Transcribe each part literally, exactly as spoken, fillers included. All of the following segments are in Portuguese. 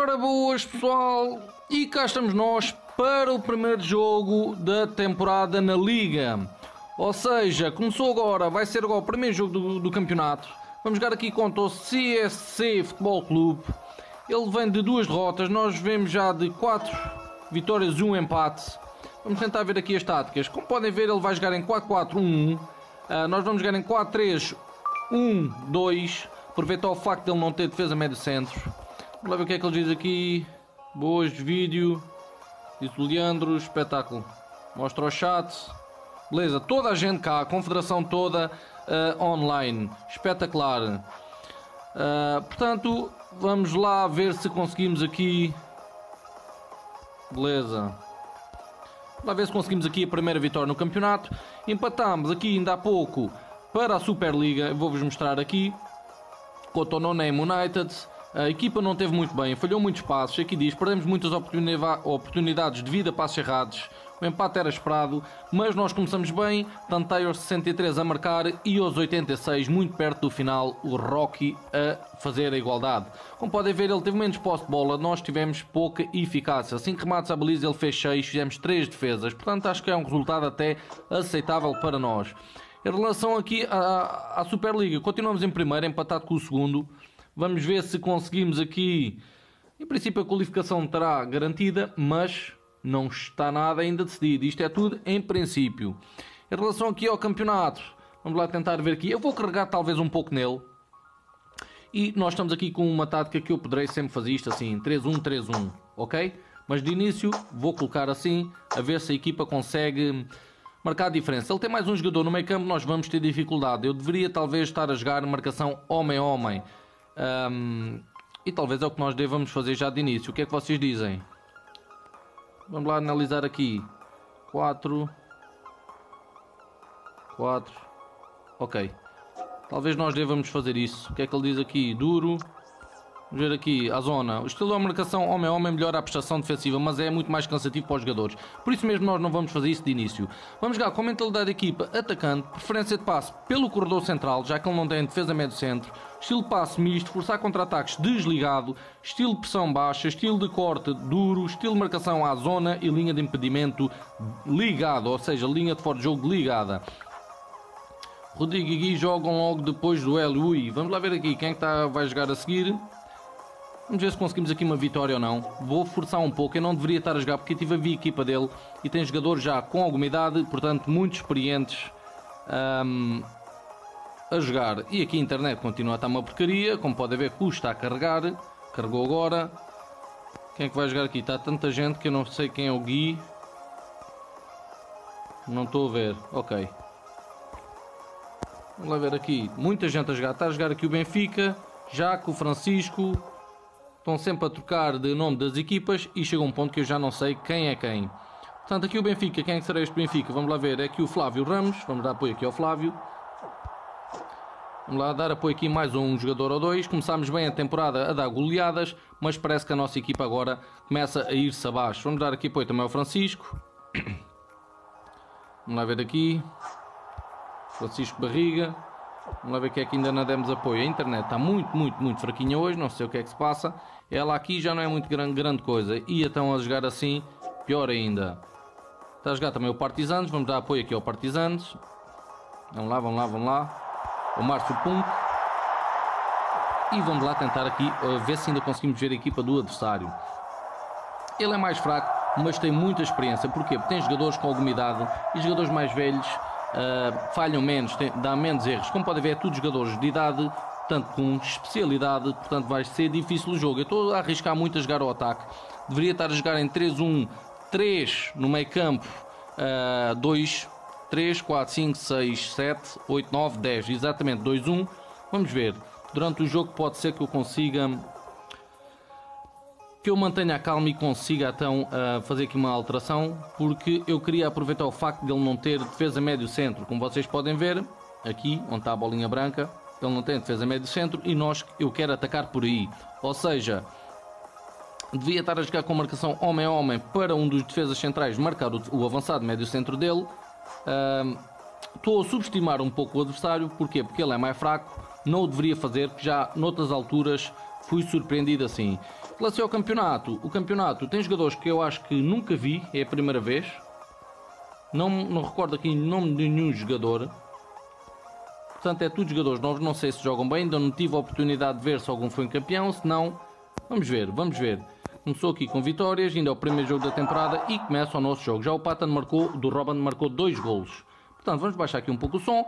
Ora boas pessoal, e cá estamos nós para o primeiro jogo da temporada na Liga. Ou seja, começou agora, vai ser agora o primeiro jogo do, do campeonato. Vamos jogar aqui contra o C S C Futebol Clube. Ele vem de duas derrotas, nós vemos já de quatro vitórias e um empate. Vamos tentar ver aqui as táticas. Como podem ver, ele vai jogar em quatro quatro um um. Uh, nós vamos jogar em quatro três um dois. Aproveita o facto de ele não ter defesa médio centro. Vamos lá ver o que é que ele diz aqui. Boas, vídeo. Diz o Leandro, espetáculo. Mostra o chat. Beleza, toda a gente cá, a confederação toda uh, online. Espetacular. Uh, portanto, vamos lá ver se conseguimos aqui. Beleza. Vamos lá ver se conseguimos aqui a primeira vitória no campeonato. Empatámos aqui ainda há pouco para a Superliga. Vou-vos mostrar aqui. Contra o No Name United. A equipa não teve muito bem, falhou muitos passos. Aqui diz, perdemos muitas oportunidades devido a passos errados. O empate era esperado, mas nós começamos bem. Tantei aos sessenta e três a marcar e aos oitenta e seis, muito perto do final, o Rocky a fazer a igualdade. Como podem ver, ele teve menos posse de bola, nós tivemos pouca eficácia. cinco remates à baliza, ele fez seis, fizemos três defesas. Portanto, acho que é um resultado até aceitável para nós. Em relação aqui à, à Superliga, continuamos em primeiro, empatado com o segundo. Vamos ver se conseguimos aqui. Em princípio a qualificação estará garantida, mas não está nada ainda decidido. Isto é tudo em princípio. Em relação aqui ao campeonato, vamos lá tentar ver aqui. Eu vou carregar talvez um pouco nele. E nós estamos aqui com uma tática que eu poderei sempre fazer isto assim, três um três um, ok? Mas de início vou colocar assim, a ver se a equipa consegue marcar a diferença. Ele tem mais um jogador no meio campo, nós vamos ter dificuldade. Eu deveria talvez estar a jogar marcação homem-homem. Um, e talvez é o que nós devamos fazer já de início. O que é que vocês dizem? Vamos lá analisar aqui. quatro quatro. Ok. Talvez nós devamos fazer isso. O que é que ele diz aqui? Duro. Vamos ver aqui a zona. O estilo de marcação homem-homem melhora a prestação defensiva, mas é muito mais cansativo para os jogadores. Por isso mesmo nós não vamos fazer isso de início. Vamos jogar com a mentalidade da equipa atacante, preferência de passe pelo corredor central, já que ele não tem defesa médio centro. Estilo de passe misto, forçar contra-ataques desligado. Estilo de pressão baixa, estilo de corte duro, estilo de marcação à zona e linha de impedimento ligado, ou seja, linha de fora de jogo ligada. Rodrigo e Gui jogam logo depois do L U I. Vamos lá ver aqui quem é que tá, vai jogar a seguir. Vamos ver se conseguimos aqui uma vitória ou não. Vou forçar um pouco, eu não deveria estar a jogar porque tive a ver a equipa dele e tem jogadores já com alguma idade, portanto muito experientes um, a jogar. E aqui a internet continua a estar uma porcaria, como podem ver custa a carregar. Carregou agora. Quem é que vai jogar aqui? Está tanta gente que eu não sei quem é o Gui. Não estou a ver, ok. Vamos lá ver aqui, muita gente a jogar. Está a jogar aqui o Benfica, Jaco, o Francisco. Estão sempre a trocar de nome das equipas e chega um ponto que eu já não sei quem é quem. Portanto, aqui o Benfica, quem é que será este Benfica? Vamos lá ver, é aqui o Flávio Ramos. Vamos dar apoio aqui ao Flávio. Vamos lá dar apoio aqui mais um jogador ou dois. Começámos bem a temporada a dar goleadas, mas parece que a nossa equipa agora começa a ir-se abaixo. Vamos dar aqui apoio também ao Francisco. Vamos lá ver aqui. Francisco Barriga. Vamos lá ver que é que ainda não demos apoio. A internet está muito, muito, muito fraquinha hoje. Não sei o que é que se passa. Ela aqui já não é muito grande, grande coisa. E estão a jogar assim, pior ainda. Está a jogar também o Partisanos. Vamos dar apoio aqui ao Partisanos. Vamos lá, vamos lá, vamos lá. O Márcio Pum. E vamos lá tentar aqui uh, ver se ainda conseguimos ver a equipa do adversário. Ele é mais fraco, mas tem muita experiência. Porquê? Porque tem jogadores com alguma idade e jogadores mais velhos Uh, falham menos, tem, dá menos erros. Como podem ver, é tudo jogadores de idade, tanto com especialidade, portanto vai ser difícil o jogo. Eu estou a arriscar muito a jogar ao ataque. Deveria estar a jogar em três um três no meio campo, uh, dois, três, quatro, cinco, seis, sete, oito, nove, dez, exatamente dois um. Vamos ver, durante o jogo pode ser que eu consiga, que eu mantenha a calma e consiga então uh, fazer aqui uma alteração, porque eu queria aproveitar o facto de ele não ter defesa médio-centro. Como vocês podem ver, aqui onde está a bolinha branca, ele não tem defesa médio-centro e nós, eu quero atacar por aí. Ou seja, devia estar a jogar com marcação homem-homem para um dos defesas centrais marcar o, o avançado médio-centro dele. Uh, estou a subestimar um pouco o adversário, porquê? Porque ele é mais fraco, não o deveria fazer, porque já noutras alturas fui surpreendido assim. Relação ao campeonato, o campeonato tem jogadores que eu acho que nunca vi, é a primeira vez. Não, não recordo aqui o nome de nenhum jogador. Portanto, é tudo jogadores novos, não sei se jogam bem, ainda não tive a oportunidade de ver se algum foi um campeão, se não, vamos ver, vamos ver. Começou aqui com vitórias, ainda é o primeiro jogo da temporada e começa o nosso jogo. Já o Patan marcou, do Robin marcou dois golos. Portanto, vamos baixar aqui um pouco o som.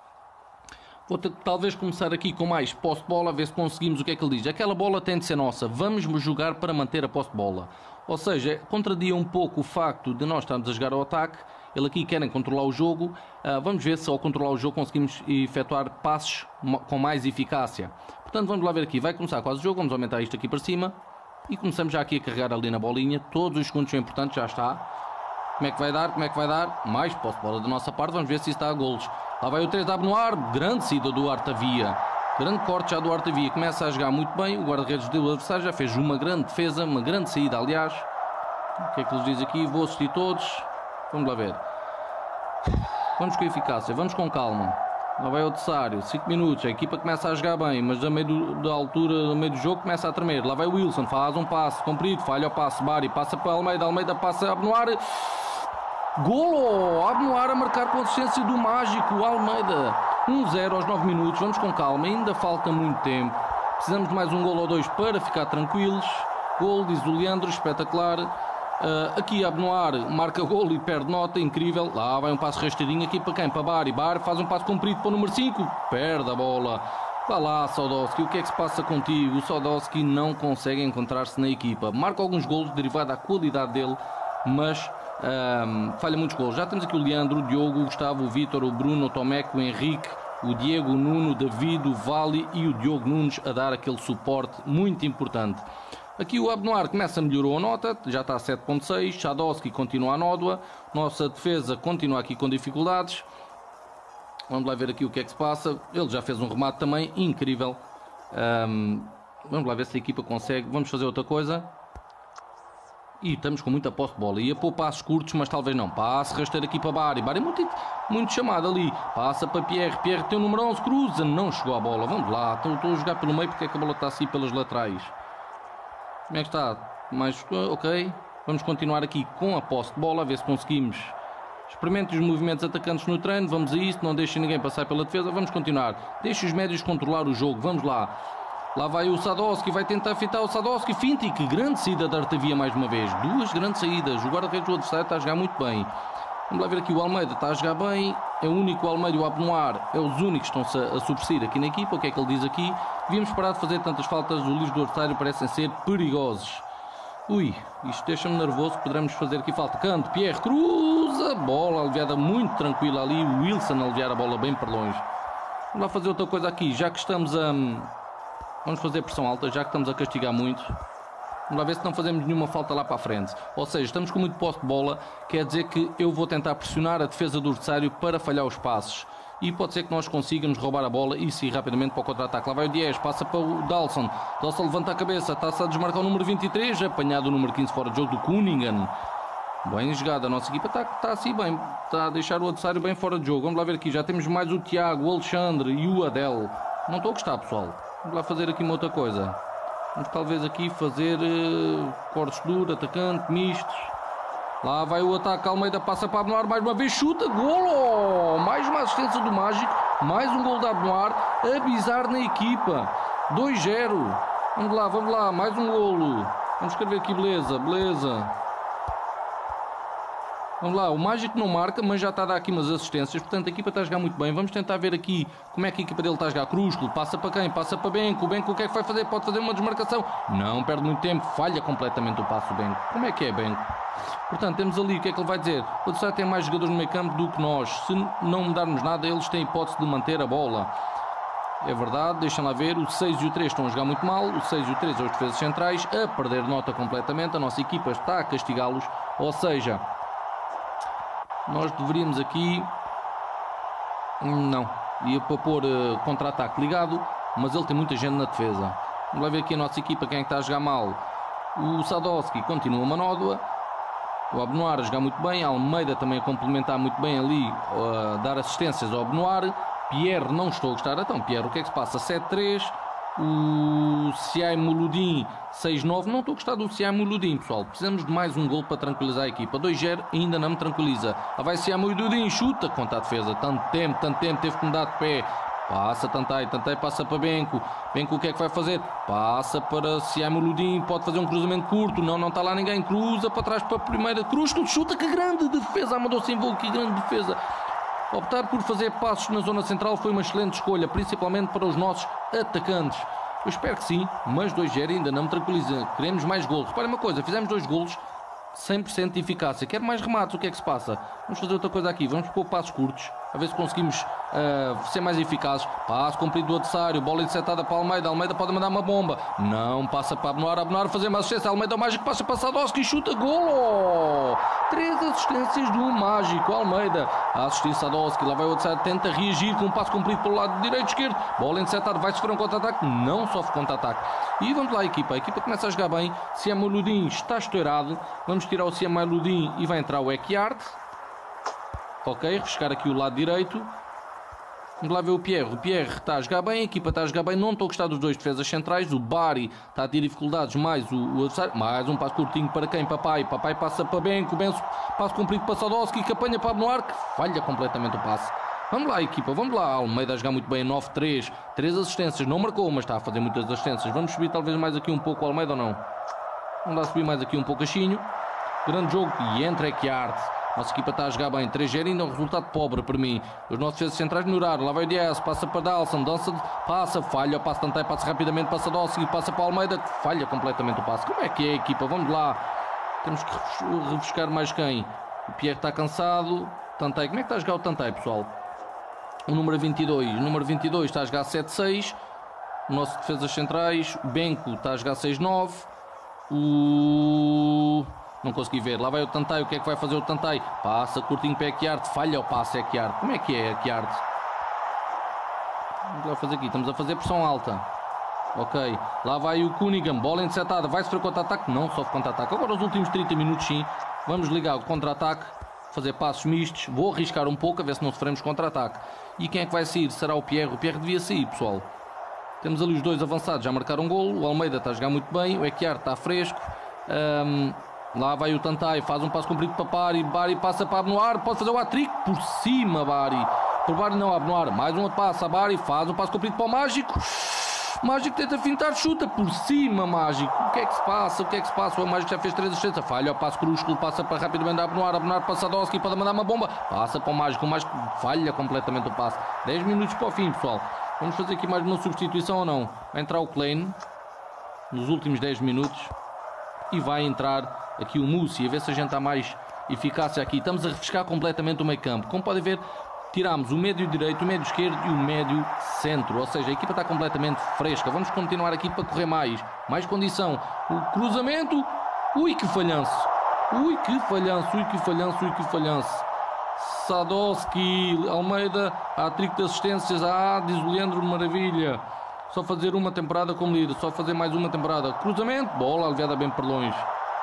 Vou ter, talvez começar aqui com mais posse de bola, a ver se conseguimos o que é que ele diz. Aquela bola tem de ser nossa, vamos jogar para manter a posse de bola. Ou seja, contradia um pouco o facto de nós estarmos a jogar ao ataque. Ele aqui querem controlar o jogo. Uh, vamos ver se ao controlar o jogo conseguimos efetuar passes com mais eficácia. Portanto, vamos lá ver aqui. Vai começar quase o jogo. Vamos aumentar isto aqui para cima. E começamos já aqui a carregar ali na bolinha. Todos os segundos são importantes. Já está. Como é que vai dar? Como é que vai dar? Mais posse de bola da nossa parte. Vamos ver se isso está a golos. Lá vai o três da Abnoar. Grande saída do Artavia. Grande corte já do Artavia. Começa a jogar muito bem. O guarda-redes do adversário já fez uma grande defesa. Uma grande saída, aliás. O que é que eles dizem aqui? Vou assistir todos. Vamos lá ver. Vamos com eficácia, vamos com calma. Lá vai o adversário, cinco minutos. A equipa começa a jogar bem, mas a meio do, da altura, no meio do jogo, começa a tremer. Lá vai o Wilson, faz um passe comprido, falha o passe. Bari passa para Almeida, Almeida passa a Abnoar. Golo! Abnoar a marcar com assistência do mágico Almeida. um zero aos nove minutos, vamos com calma, ainda falta muito tempo. Precisamos de mais um golo ou dois para ficar tranquilos. Golo, diz o Leandro, espetacular. Uh, aqui Abnoar marca golo e perde nota, incrível. Lá vai um passo rasteirinho aqui para quem? Para Bari. Bari faz um passo comprido para o número cinco, perde a bola. Vá lá, Sodowski, o que é que se passa contigo? O Sodowski não consegue encontrar-se na equipa. Marca alguns golos derivado da qualidade dele, mas um, falha muitos golos. Já temos aqui o Leandro, o Diogo, o Gustavo, o Vítor, o Bruno, o Tomeco, o Henrique, o Diego, o Nuno, o David, o Vali e o Diogo Nunes a dar aquele suporte muito importante. Aqui o Abnoar começa a melhorar a nota, já está a sete ponto seis, Sadowski continua a nódoa, nossa defesa continua aqui com dificuldades. Vamos lá ver aqui o que é que se passa, ele já fez um remate também, incrível. Um, vamos lá ver se a equipa consegue, vamos fazer outra coisa. E estamos com muita posse de bola, ia pôr passos curtos, mas talvez não. Passe rasteiro aqui para Bari, Bari muito, muito chamado ali, passa para Pierre, Pierre tem o número onze, cruza, não chegou a bola, vamos lá, estou, estou a jogar pelo meio porque é que a bola está assim pelas laterais. Como é que está? Mais, ok. Vamos continuar aqui com a posse de bola, a ver se conseguimos. Experimente os movimentos atacantes no treino, vamos a isso, não deixem ninguém passar pela defesa, vamos continuar. Deixe os médios controlar o jogo, vamos lá. Lá vai o Sadowski, vai tentar fintar o Sadowski, finta e que grande saída da Artavia mais uma vez. Duas grandes saídas, o guarda-redes do adversário está a jogar muito bem. Vamos lá ver aqui o Almeida, está a jogar bem, é o único Almeida e o Abnoar, é os únicos que estão-se a sobressair aqui na equipa. O que é que ele diz aqui? Devíamos parar de fazer tantas faltas, os livros do adversário parecem ser perigosos. Ui, isto deixa-me nervoso, poderemos fazer aqui falta. Canto, Pierre, cruza, bola aliviada muito tranquila ali, o Wilson a aliviar a bola bem para longe. Vamos lá fazer outra coisa aqui, já que estamos a... Vamos fazer pressão alta, já que estamos a castigar muito. Vamos lá ver se não fazemos nenhuma falta lá para a frente. Ou seja, estamos com muito posse de bola, quer dizer que eu vou tentar pressionar a defesa do adversário para falhar os passos. E pode ser que nós consigamos roubar a bola e sair rapidamente para o contra-ataque. Lá vai o Diez, passa para o Dawson. Dawson levanta a cabeça, está-se a desmarcar o número vinte e três, apanhado o número quinze fora de jogo do Cunningham. Bem jogada, a nossa equipa está, está assim bem, está a deixar o adversário bem fora de jogo. Vamos lá ver aqui, já temos mais o Tiago, o Alexandre e o Adel. Não estou a gostar, pessoal. Vamos lá fazer aqui uma outra coisa. Vamos talvez aqui fazer uh, cortes duro, atacante, mistos. Lá vai o ataque, Almeida passa para Abnoar, mais uma vez chuta, golo! Mais uma assistência do Mágico, mais um gol da Abnoar, a bizar na equipa. dois zero. Vamos lá, vamos lá, mais um golo. Vamos escrever aqui, beleza, beleza. Vamos lá, o Mágico não marca, mas já está a dar aqui umas assistências, portanto a equipa está a jogar muito bem. Vamos tentar ver aqui como é que a equipa dele está a jogar. Crúsculo, passa para quem? Passa para Benco. O Benco o que é que vai fazer? Pode fazer uma desmarcação. Não perde muito tempo, falha completamente o passo do Benco. Como é que é, Benco? Portanto, temos ali, o que é que ele vai dizer? O adversário tem mais jogadores no meio campo do que nós. Se não mudarmos nada, eles têm hipótese de manter a bola. É verdade, deixem lá ver, o seis e o três estão a jogar muito mal. O seis e o três são os defesas centrais, a perder nota completamente. A nossa equipa está a castigá-los, ou seja... Nós deveríamos aqui... Não, ia para pôr uh, contra-ataque ligado, mas ele tem muita gente na defesa. Vamos lá ver aqui a nossa equipa, quem é que está a jogar mal. O Sadowski continua uma nódoa. O Abnoar a jogar muito bem. A Almeida também a complementar muito bem ali, uh, a dar assistências ao Abnoar. Pierre não estou a gostar. Então, Pierre, o que é que se passa? sete três. O Siai Muludin seis nove. Não estou a gostar do Siai Muludin, pessoal. Precisamos de mais um gol para tranquilizar a equipa. dois zero ainda não me tranquiliza. Lá vai Siai Muludin, chuta contra a defesa. Tanto tempo, tanto tempo, teve que mudar de pé. Passa Tantay, Tantay passa para Benko. Benko o que é que vai fazer? Passa para Siai Muludin, pode fazer um cruzamento curto. Não, não está lá ninguém. Cruza para trás para a primeira. Cruz, chuta, que grande defesa. Mandou-se em voo, que grande defesa. Optar por fazer passos na zona central foi uma excelente escolha, principalmente para os nossos atacantes. Eu espero que sim, mas dois zero ainda não me tranquiliza. Queremos mais golos. Reparem uma coisa, fizemos dois golos, cem por cento de eficácia. Quero mais remates, o que é que se passa? Vamos fazer outra coisa aqui, vamos pôr passos curtos, a ver se conseguimos uh, ser mais eficazes. Passo comprido do adversário, bola interceptada para Almeida. Almeida pode mandar uma bomba. Não, passa para Abnoar, Abnoar fazer uma assistência. Almeida o Mágico passa para Sadowski, chuta, golo! Três assistências do Mágico, Almeida. A assistência Sadowski, lá vai o adversário, tenta reagir com um passo comprido pelo lado direito, esquerdo. Bola interceptada, vai sofrer um contra-ataque. Não sofre contra-ataque. E vamos lá a equipa, a equipa começa a jogar bem. Siam Muludin está estourado. Vamos tirar o Siam Muludin e vai entrar o Ekiard. Ok, refrescar aqui o lado direito. Vamos lá ver o Pierre. O Pierre está a jogar bem, a equipa está a jogar bem. Não estou a gostar dos dois defesas centrais. O Bari está a ter dificuldades, mais o, o adversário. Mais um passo curtinho para quem? Papai. Papai passa para Benko. Benko passo comprido para Sadowski, que apanha para Abnoar, que falha completamente o passe. Vamos lá, equipa, vamos lá. Almeida a jogar muito bem, nove três. três assistências, não marcou, mas está a fazer muitas assistências. Vamos subir talvez mais aqui um pouco o Almeida ou não? Vamos lá subir mais aqui um pouco achinho. Grande jogo e entra Ekiard. Nossa equipa está a jogar bem. três zero ainda é um resultado pobre para mim. Os nossos defesas centrais melhoraram. Lá vai o Dias, passa para Dalson. Dança, passa, falha. Passa Tantay, passa rapidamente. Passa Dossi, passa para Almeida. Falha completamente o passe. Como é que é a equipa? Vamos lá. Temos que refrescar mais quem? O Pierre está cansado. Tantay, como é que está a jogar o Tantay, pessoal? O número vinte e dois. O número vinte e dois está a jogar sete seis. O nosso defesas centrais. O Benko está a jogar seis nove. O... Não consegui ver. Lá vai o Tantay. O que é que vai fazer o Tantay? Passa curtinho para Ekiard. Falha o passe Ekiard. Como é que é Ekiard? Vamos lá fazer aqui. Estamos a fazer pressão alta. Ok. Lá vai o Cunningham. Bola interceptada. Vai sofrer contra-ataque? Não sofre contra-ataque. Agora os últimos trinta minutos sim. Vamos ligar o contra-ataque. Fazer passos mistos. Vou arriscar um pouco a ver se não sofremos contra-ataque. E quem é que vai sair? Será o Pierre? O Pierre devia sair, pessoal. Temos ali os dois avançados. Já marcaram um golo. O Almeida está a jogar muito bem. O Ekiard está fresco. Um... Lá vai o Tantay, faz um passo comprido para Bari, Bari passa para Abnoar, pode fazer o hat-trick por cima, Bari. Por Bari não, Abnoar, mais um passo a Bari, faz um passo comprido para o Mágico. Mágico tenta fintar, chuta por cima, Mágico. O que é que se passa? O que é que se passa? O Mágico já fez três assistências, falha o passo crúsculo, passa para rapidamente a Abnoar, Abnoar para Sadowski, pode mandar uma bomba, passa para o Mágico, o Mágico falha completamente o passo. dez minutos para o fim, pessoal. Vamos fazer aqui mais uma substituição ou não? Vai entrar o Klein nos últimos dez minutos e vai entrar aqui o Mussi, a ver se a gente está mais eficácia aqui. Estamos a refrescar completamente o meio campo. Como podem ver, tiramos o médio direito, o médio esquerdo e o médio centro. Ou seja, a equipa está completamente fresca. Vamos continuar aqui para correr mais. Mais condição. O cruzamento. Ui, que falhanço. Ui, que falhanço. Ui, que falhanço. Ui, que falhanço. Sadowski, Almeida, há trick de assistências. Ah, diz o Leandro, maravilha. Só fazer uma temporada como líder. Só fazer mais uma temporada. Cruzamento. Bola aliviada bem para longe.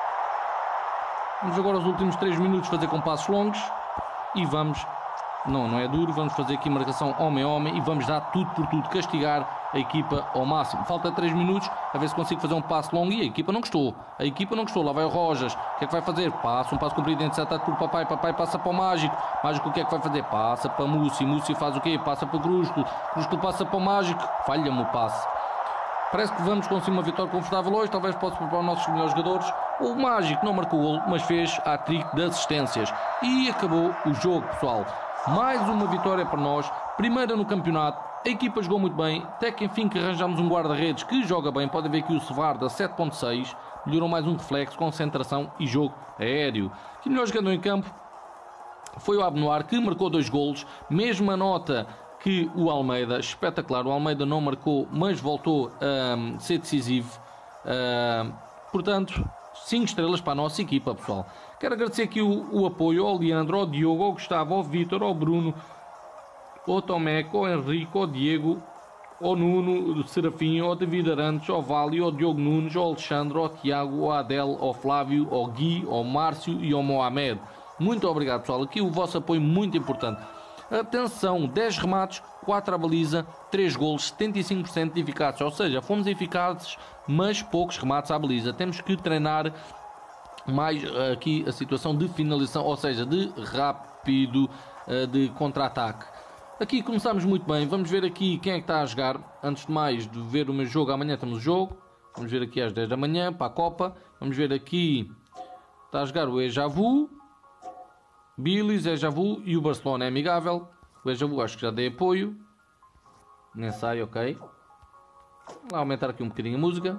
Vamos agora os últimos três minutos fazer com passos longos e vamos, não, não é duro, vamos fazer aqui marcação homem-homem e vamos dar tudo por tudo, castigar a equipa ao máximo. Falta três minutos, a ver se consigo fazer um passo longo e a equipa não gostou, a equipa não gostou, lá vai o Rojas, o que é que vai fazer? Passa um passo comprido, interceptado por Papai, Papai passa para o Mágico, Mágico o que é que vai fazer? Passa para Mussi, Mussi faz o quê? Passa para Crúsculo, Crúsculo passa para o Mágico, falha-me o passe. Parece que vamos conseguir uma vitória confortável hoje, talvez possa para os nossos melhores jogadores. O Mágico não marcou o golo, mas fez a trick de assistências. E acabou o jogo, pessoal. Mais uma vitória para nós, primeira no campeonato. A equipa jogou muito bem, até que enfim que arranjamos um guarda-redes que joga bem. Podem ver aqui o Sevarda, sete ponto seis. Melhorou mais um reflexo, concentração e jogo aéreo. E o melhor jogador em campo foi o Abnoar, que marcou dois golos. Mesma nota que o Almeida, espetacular. O Almeida não marcou, mas voltou a um, ser decisivo. Uh, portanto, cinco estrelas para a nossa equipa, pessoal. Quero agradecer aqui o, o apoio ao Leandro, ao Diogo, ao Gustavo, ao Vítor, ao Bruno, ao Tomeco, ao Henrique, ao Diego, ao Nuno, ao Serafim, ao David Arantes, ao Vale, ao Diogo Nunes, ao Alexandre, ao Tiago, ao Adel, ao Flávio, ao Gui, ao Márcio e ao Mohamed. Muito obrigado, pessoal. Aqui o vosso apoio muito importante. Atenção, dez remates, quatro à baliza, três golos, setenta e cinco por cento de eficácia. Ou seja, fomos eficazes, mas poucos remates à baliza. Temos que treinar mais aqui a situação de finalização, ou seja, de rápido, de contra-ataque. Aqui começamos muito bem. Vamos ver aqui quem é que está a jogar. Antes de mais de ver o meu jogo, amanhã temos o jogo. Vamos ver aqui às dez da manhã para a Copa. Vamos ver aqui. Está a jogar o Ejavu, Billis, Ejavu e o Barcelona é amigável. O Ejavu acho que já dei apoio. Nem sai, ok. Vamos lá aumentar aqui um bocadinho a música.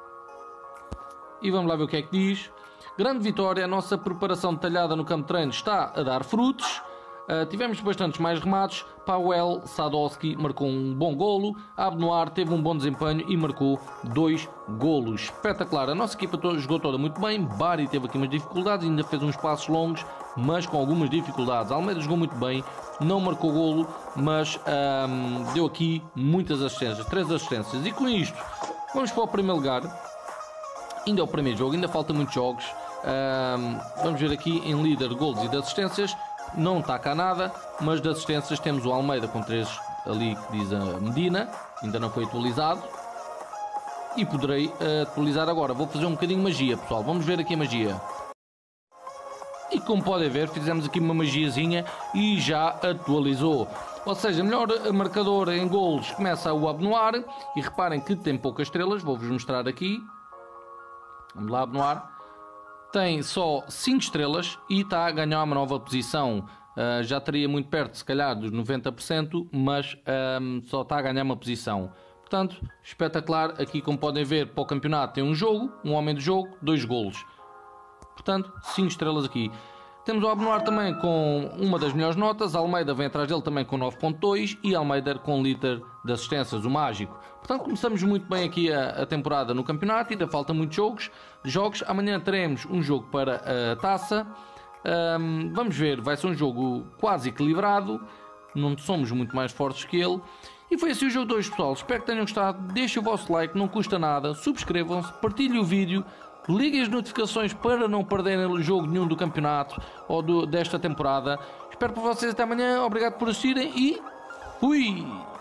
E vamos lá ver o que é que diz. Grande vitória. A nossa preparação detalhada no campo de treino está a dar frutos. Uh, tivemos bastantes mais remates. Paweł Sadowski marcou um bom golo. Abnoar teve um bom desempenho e marcou dois golos. Espetacular. A nossa equipa to jogou toda muito bem. Bari teve aqui umas dificuldades, ainda fez uns passos longos, mas com algumas dificuldades. Almeida jogou muito bem, não marcou golo, mas um, deu aqui muitas assistências, três assistências. E com isto, vamos para o primeiro lugar. Ainda é o primeiro jogo, ainda falta muitos jogos. Um, vamos ver aqui em líder de golos e de assistências. Não está cá nada, mas de assistências temos o Almeida com três ali que diz a Medina, ainda não foi atualizado. E poderei uh, atualizar agora. Vou fazer um bocadinho de magia, pessoal. Vamos ver aqui a magia. E como podem ver, fizemos aqui uma magiazinha e já atualizou. Ou seja, melhor marcador em golos começa o Abnoar. E reparem que tem poucas estrelas, vou-vos mostrar aqui. Vamos lá, Abnoar. Tem só cinco estrelas e está a ganhar uma nova posição. Uh, já estaria muito perto, se calhar, dos noventa por cento, mas um, só está a ganhar uma posição. Portanto, espetacular. Aqui, como podem ver, para o campeonato tem um jogo, um homem de jogo, dois golos. Portanto, cinco estrelas aqui. Temos o Abnoar também com uma das melhores notas. Almeida vem atrás dele também com nove ponto dois e Almeida com líder de assistências, o mágico. Portanto, começamos muito bem aqui a, a temporada no campeonato. Ainda falta muitos jogos. jogos. Amanhã teremos um jogo para a taça. Um, vamos ver, vai ser um jogo quase equilibrado. Não somos muito mais fortes que ele. E foi assim o jogo de hoje, pessoal. Espero que tenham gostado. Deixem o vosso like, não custa nada. Subscrevam-se, partilhem o vídeo. Liguem as notificações para não perderem jogo nenhum do campeonato ou do, desta temporada. Espero por vocês até amanhã. Obrigado por assistirem e fui!